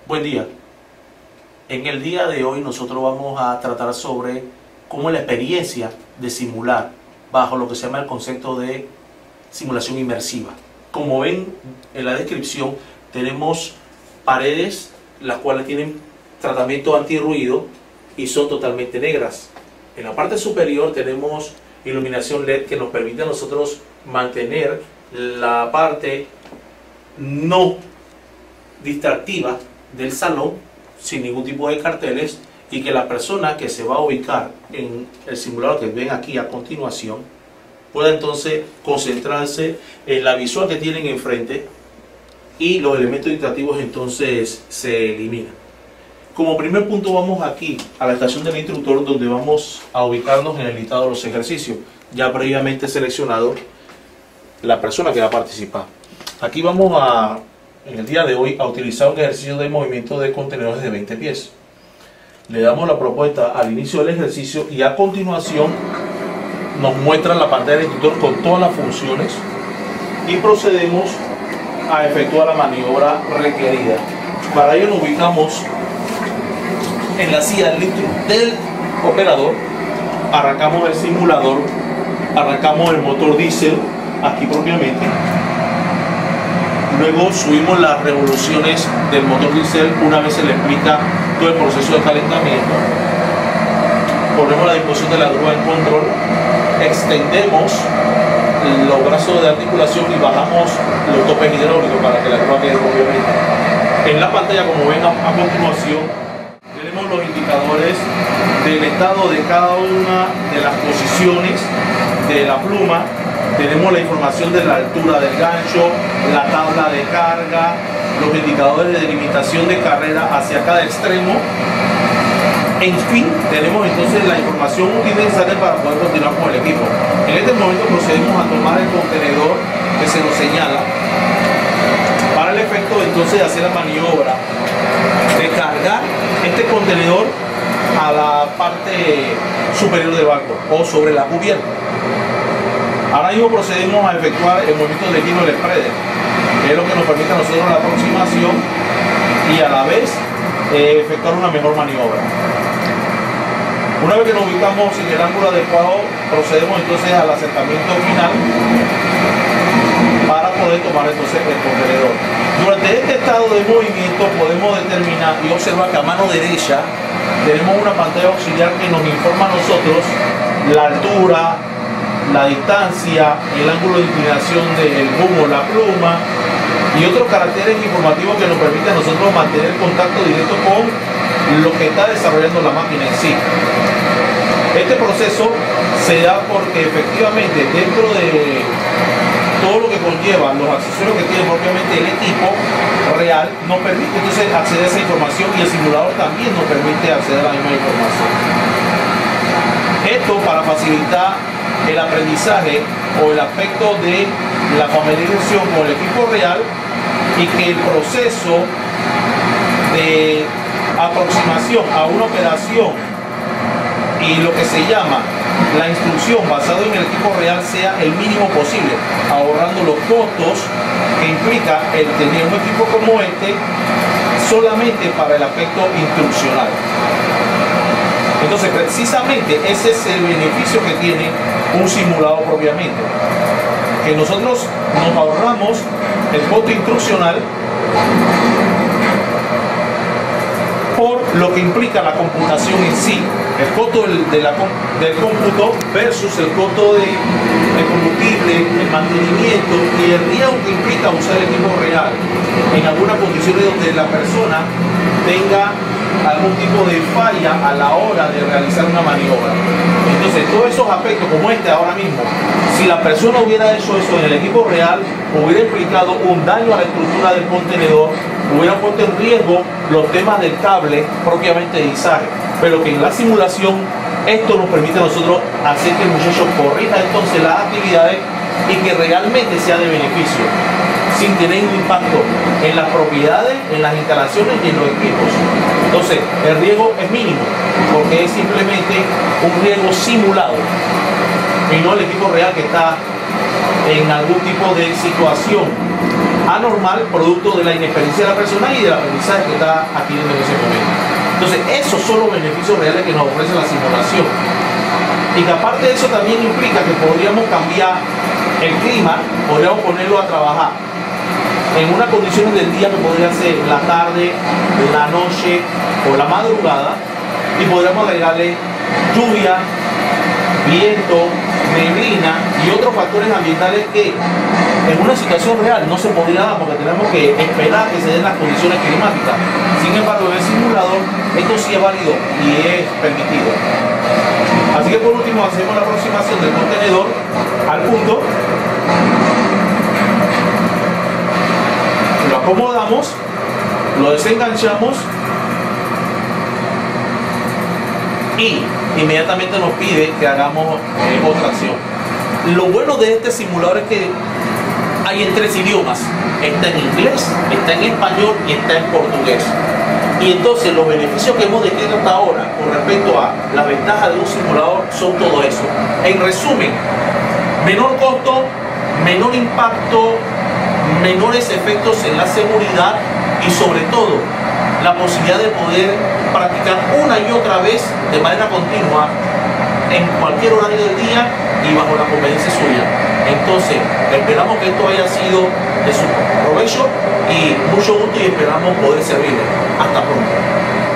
Buen día. En el día de hoy nosotros vamos a tratar sobre cómo es la experiencia de simular bajo lo que se llama el concepto de simulación inmersiva. Como ven en la descripción, tenemos paredes las cuales tienen tratamiento antirruido y son totalmente negras. En la parte superior tenemos iluminación LED que nos permite a nosotros mantener la parte no distractiva del salón sin ningún tipo de carteles, y que la persona que se va a ubicar en el simulador que ven aquí a continuación pueda entonces concentrarse en la visual que tienen enfrente y los elementos distractivos entonces se eliminan. Como primer punto vamos aquí a la estación del instructor, donde vamos a ubicarnos en el listado de los ejercicios ya previamente seleccionado la persona que va a participar. Aquí vamos a, en el día de hoy, a utilizar un ejercicio de movimiento de contenedores de 20 pies. Le damos la propuesta al inicio del ejercicio y a continuación nos muestra la pantalla del instructor con todas las funciones y procedemos a efectuar la maniobra requerida. Para ello nos ubicamos en la silla del operador, arrancamos el simulador, arrancamos el motor diésel aquí propiamente. Luego subimos las revoluciones del motor diésel una vez se le explica todo el proceso de calentamiento. Ponemos la disposición de la grúa en control, extendemos los brazos de articulación y bajamos los topes hidráulicos para que la grúa quede propiamente. En la pantalla, como ven a continuación, tenemos los indicadores del estado de cada una de las posiciones de la pluma. Tenemos la información de la altura del gancho, la tabla de carga, los indicadores de delimitación de carrera hacia cada extremo. En fin, tenemos entonces la información útil necesaria para poder continuar con el equipo. En este momento procedemos a tomar el contenedor que se nos señala para el efecto entonces de hacer la maniobra de cargar este contenedor a la parte superior del barco o sobre la cubierta. Ahora mismo procedemos a efectuar el movimiento del equipo del spreader, que es lo que nos permite a nosotros la aproximación y a la vez efectuar una mejor maniobra. Una vez que nos ubicamos en el ángulo adecuado, procedemos entonces al acercamiento final para poder tomar entonces el contenedor. Durante este estado de movimiento podemos determinar y observar que a mano derecha tenemos una pantalla auxiliar que nos informa a nosotros la altura, la distancia, el ángulo de inclinación del boom o la pluma y otros caracteres informativos que nos permiten a nosotros mantener contacto directo con lo que está desarrollando la máquina en sí. Este proceso se da porque efectivamente dentro de todo lo que conlleva los accesorios que tiene propiamente el equipo real nos permite entonces acceder a esa información, y el simulador también nos permite acceder a la misma información. Esto para facilitar el aprendizaje o el aspecto de la familiarización con el equipo real, y que el proceso de aproximación a una operación y lo que se llama la instrucción basado en el equipo real sea el mínimo posible, ahorrando los costos que implica el tener un equipo como este solamente para el aspecto instruccional. Entonces, precisamente ese es el beneficio que tiene un simulador propiamente, que nosotros nos ahorramos el costo instruccional por lo que implica la computación en sí, el costo del cómputo versus el costo de combustible, el mantenimiento y el riesgo que implica usar el equipo real en algunas condiciones donde la persona tenga algún tipo de falla a la hora de realizar una maniobra. Entonces, todos esos aspectos como este ahora mismo, si la persona hubiera hecho eso en el equipo real, hubiera implicado un daño a la estructura del contenedor, hubiera puesto en riesgo los temas del cable propiamente de izaje, pero que en la simulación esto nos permite a nosotros hacer que el muchacho corrija entonces las actividades y que realmente sea de beneficio, sin tener un impacto en las propiedades, en las instalaciones y en los equipos. Entonces, el riesgo es mínimo, porque es simplemente un riesgo simulado y no el equipo real que está en algún tipo de situación anormal producto de la inexperiencia de la persona y del aprendizaje que está adquiriendo en ese momento. Entonces, esos son los beneficios reales que nos ofrece la simulación. Y que aparte de eso también implica que podríamos cambiar el clima, podríamos ponerlo a trabajar en unas condiciones del día que podría ser la tarde, la noche o la madrugada, y podríamos agregarle lluvia, viento, neblina y otros factores ambientales que en una situación real no se podría dar porque tenemos que esperar que se den las condiciones climáticas. Sin embargo, en el simulador esto sí es válido y es permitido. Así que por último hacemos la aproximación del contenedor al punto, lo acomodamos, lo desenganchamos y inmediatamente nos pide que hagamos otra acción. Lo bueno de este simulador es que hay en 3 idiomas. Está en inglés, está en español y está en portugués. Y entonces los beneficios que hemos descrito hasta ahora con respecto a las ventajas de un simulador son todo eso. En resumen, menor costo, menor impacto, menores efectos en la seguridad y sobre todo la posibilidad de poder practicar una y otra vez de manera continua en cualquier horario del día y bajo la conveniencia suya. Entonces, esperamos que esto haya sido de su provecho y mucho gusto y esperamos poder servirle. Hasta pronto.